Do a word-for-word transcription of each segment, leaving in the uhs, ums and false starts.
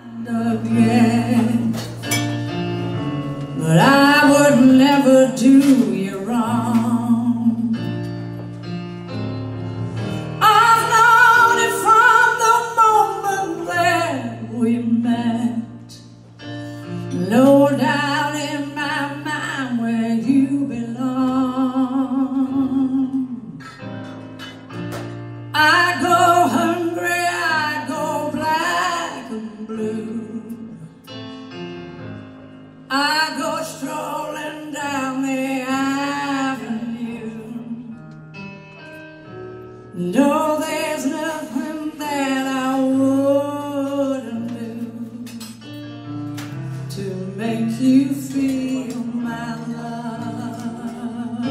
again, but I would never do you wrong. I've known it from the moment that we met. No doubt in my mind where you belong. I go hungry, I go black and blue. I go strolling down the avenue. No, there's nothing that I wouldn't do to make you feel my love.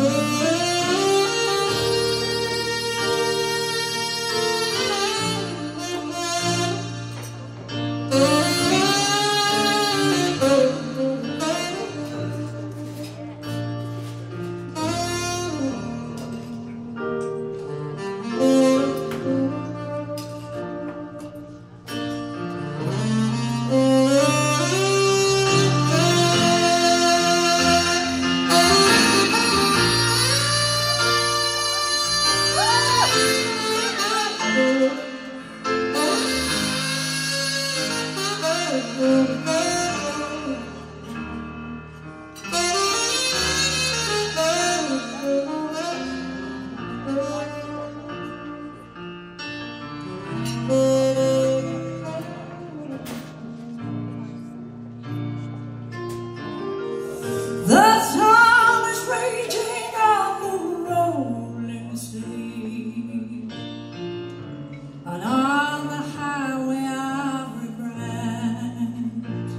The storm is raging on the rolling sea, and on the highway of regret.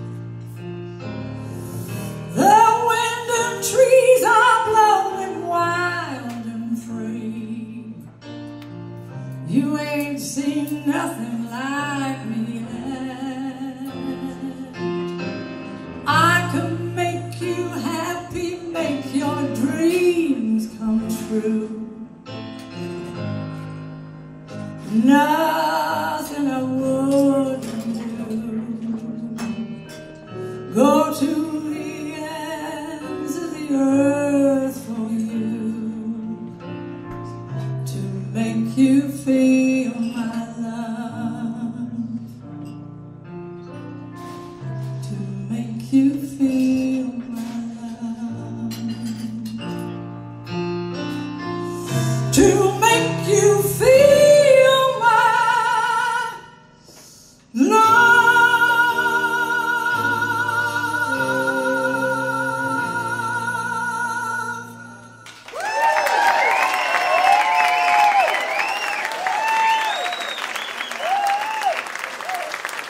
The wind and trees are blowing wild and free. You ain't seen nothing like me yet. I can make you happy, make your dreams come true. Nothing I wouldn't do. Go to the ends of the earth for you, to make you feel my love, to make you feel